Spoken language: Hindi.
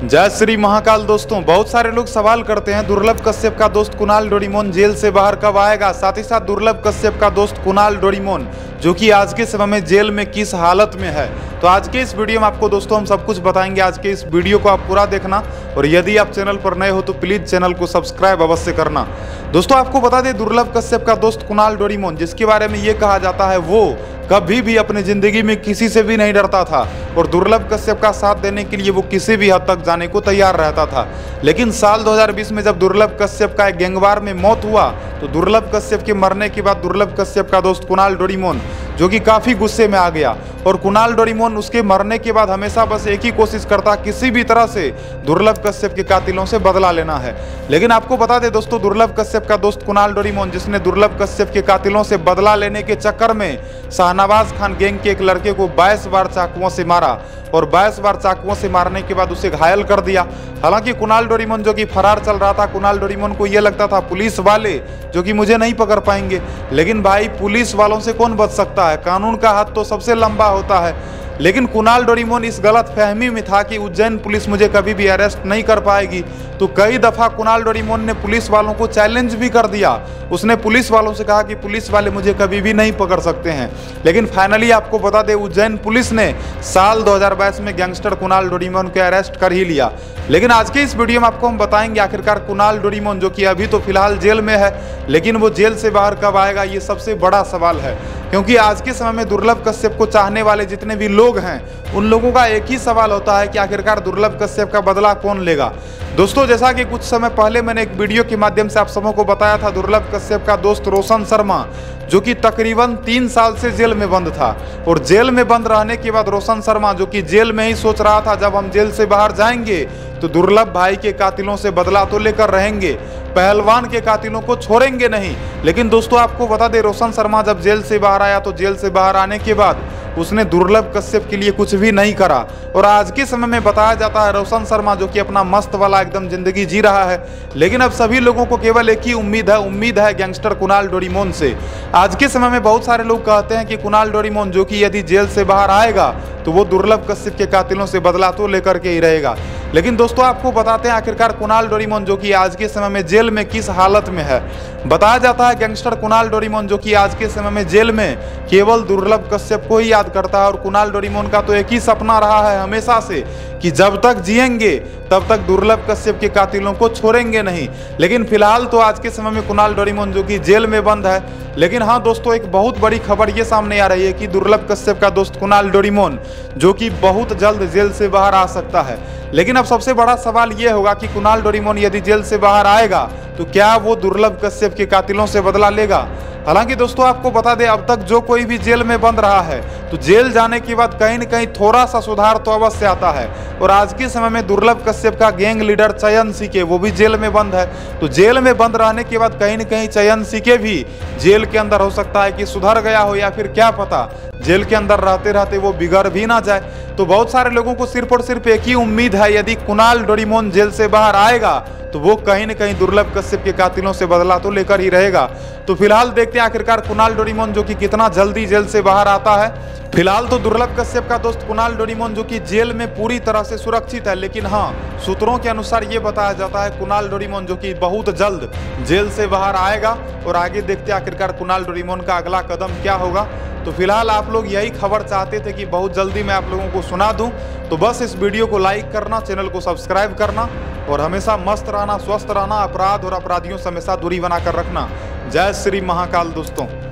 जय श्री महाकाल। दोस्तों, बहुत सारे लोग सवाल करते हैं दुर्लभ कश्यप का दोस्त कुणाल डोरेमोन जेल से बाहर कब आएगा। साथ ही साथ दुर्लभ कश्यप का दोस्त कुणाल डोरेमोन जो कि आज के समय में जेल में किस हालत में है। तो आज के इस वीडियो में आपको दोस्तों हम सब कुछ बताएंगे। आज के इस वीडियो को आप पूरा देखना और यदि आप चैनल पर नए हो तो प्लीज़ चैनल को सब्सक्राइब अवश्य करना। दोस्तों, आपको बता दें दुर्लभ कश्यप का दोस्त कुणाल डोरेमोन जिसके बारे में ये कहा जाता है वो कभी भी अपनी जिंदगी में किसी से भी नहीं डरता था और दुर्लभ कश्यप का साथ देने के लिए वो किसी भी हद तक जाने को तैयार रहता था। लेकिन साल 2020 में जब दुर्लभ कश्यप का एक गैंगवार में मौत हुआ तो दुर्लभ कश्यप के मरने के बाद दुर्लभ कश्यप का दोस्त कुणाल डोरेमोन जो कि काफ़ी गुस्से में आ गया और कुणाल डोरेमोन उसके मरने के बाद हमेशा बस एक ही कोशिश करता किसी भी तरह से दुर्लभ कश्यप के कातिलों से बदला लेना है। लेकिन आपको बता दें दोस्तों, दुर्लभ कश्यप का दोस्त कुणाल डोरेमोन जिसने दुर्लभ कश्यप के कातिलों से बदला लेने के चक्कर में शाहनवाज खान गैंग के एक लड़के को 22 बार चाकुओं से मारा और 22 बार चाकुओं से मारने के बाद उसे घायल कर दिया। हालांकि कुणाल डोरेमोन जो कि फरार चल रहा था, कुणाल डोरेमोन को यह लगता था पुलिस वाले जो कि मुझे नहीं पकड़ पाएंगे। लेकिन भाई, पुलिस वालों से कौन बच सकता है, कानून का हाथ तो सबसे लंबा होता है। लेकिन कुणाल डोरेमोन इस गलत फहमी में था कि उज्जैन पुलिस मुझे कभी भी अरेस्ट नहीं कर पाएगी। तो कई दफ़ा कुणाल डोरेमोन ने पुलिस वालों को चैलेंज भी कर दिया। उसने पुलिस वालों से कहा कि पुलिस वाले मुझे कभी भी नहीं पकड़ सकते हैं। लेकिन फाइनली आपको बता दें उज्जैन पुलिस ने साल 2022 में गैंगस्टर कुणाल डोरेमोन को अरेस्ट कर ही लिया। लेकिन आज के इस वीडियो में आपको हम बताएंगे आखिरकार कुणाल डोरेमोन जो कि अभी तो फिलहाल जेल में है, लेकिन वो जेल से बाहर कब आएगा ये सबसे बड़ा सवाल है। क्योंकि आज के समय में दुर्लभ कश्यप को चाहने वाले जितने भी लोग हैं उन लोगों का एक ही सवाल होता है कि आखिरकार दुर्लभ कश्यप का बदला कौन लेगा। दोस्तों, जैसा कि कुछ समय पहले मैंने एक वीडियो के माध्यम से आप सबों को बताया था, दुर्लभ कश्यप का दोस्त रोशन शर्मा जो कि तकरीबन 3 साल से जेल में बंद था और जेल में बंद रहने के बाद रोशन शर्मा जो कि जेल में ही सोच रहा था जब हम जेल से बाहर जाएंगे तो दुर्लभ भाई के कातिलों से बदला तो लेकर रहेंगे, पहलवान के कातिलों को छोड़ेंगे नहीं। लेकिन दोस्तों, आपको बता दें रोशन शर्मा जब जेल से बाहर आया तो जेल से बाहर आने के बाद उसने दुर्लभ कश्यप के लिए कुछ भी नहीं करा और आज के समय में बताया जाता है रोशन शर्मा जो कि अपना मस्त वाला एकदम जिंदगी जी रहा है। लेकिन अब सभी लोगों को केवल एक ही उम्मीद है गैंगस्टर कुणाल डोरेमोन से। आज के समय में बहुत सारे लोग कहते हैं कि कुणाल डोरेमोन जो कि यदि जेल से बाहर आएगा तो वो दुर्लभ कश्यप के कातिलों से बदला तो लेकर के ही रहेगा। लेकिन दोस्तों, आपको बताते हैं आखिरकार कुणाल डोरेमोन जो कि आज के समय में जेल में किस हालत में है। बताया जाता है गैंगस्टर कुणाल डोरेमोन जो कि आज के समय में जेल में केवल दुर्लभ कश्यप को ही याद करता है और कुणाल डोरेमोन का तो एक ही सपना रहा है हमेशा से कि जब तक जिएंगे तब तक दुर्लभ कश्यप के कातिलों को छोड़ेंगे नहीं। लेकिन फिलहाल तो आज के समय में कुणाल डोरेमोन जो कि जेल में बंद है। लेकिन हाँ दोस्तों, एक बहुत बड़ी खबर ये सामने आ रही है कि दुर्लभ कश्यप का दोस्त कुणाल डोरेमोन जो कि बहुत जल्द जेल से बाहर आ सकता है। लेकिन अब सबसे बड़ा सवाल ये होगा कि कुणाल डोरेमोन यदि जेल से बाहर आएगा तो क्या वो दुर्लभ कश्यप के कातिलों से बदला लेगा। हालांकि दोस्तों, आपको बता दें अब तक जो कोई भी जेल में बंद रहा है तो जेल जाने के बाद कहीं न कहीं थोड़ा सा सुधार तो अवश्य आता है। और आज के समय में दुर्लभ कश्यप का गैंग लीडर चयन सीके वो भी जेल में बंद है। तो जेल में बंद रहने के बाद कहीं न कहीं चयन सीके भी जेल के अंदर हो सकता है कि सुधर गया हो या फिर क्या पता जेल के अंदर रहते रहते वो बिगड़ भी ना जाए। तो बहुत सारे लोगों को सिर्फ और सिर्फ एक ही उम्मीद है, यदि कुणाल डोरेमोन जेल से बाहर आएगा तो वो कहीं न कहीं दुर्लभ कश्यप के कातिलों से बदला तो लेकर ही रहेगा। तो फिलहाल देखते हैं आखिरकार कुणाल डोरेमोन जो कि कितना जल्दी जेल से बाहर आता है। फिलहाल तो दुर्लभ कश्यप का दोस्त कुणाल डोरेमोन जो कि जेल में पूरी तरह से सुरक्षित है। लेकिन हाँ, सूत्रों के अनुसार ये बताया जाता है कुणाल डोरेमोन जो कि बहुत जल्द जेल से बाहर आएगा और आगे देखते हैं आखिरकार कुणाल डोरेमोन का अगला कदम क्या होगा। तो फिलहाल आप लोग यही खबर चाहते थे कि बहुत जल्दी मैं आप लोगों को सुना दूं, तो बस इस वीडियो को लाइक करना, चैनल को सब्सक्राइब करना और हमेशा मस्त रहना, स्वस्थ रहना, अपराध और अपराधियों से हमेशा दूरी बनाकर रखना। जय श्री महाकाल दोस्तों।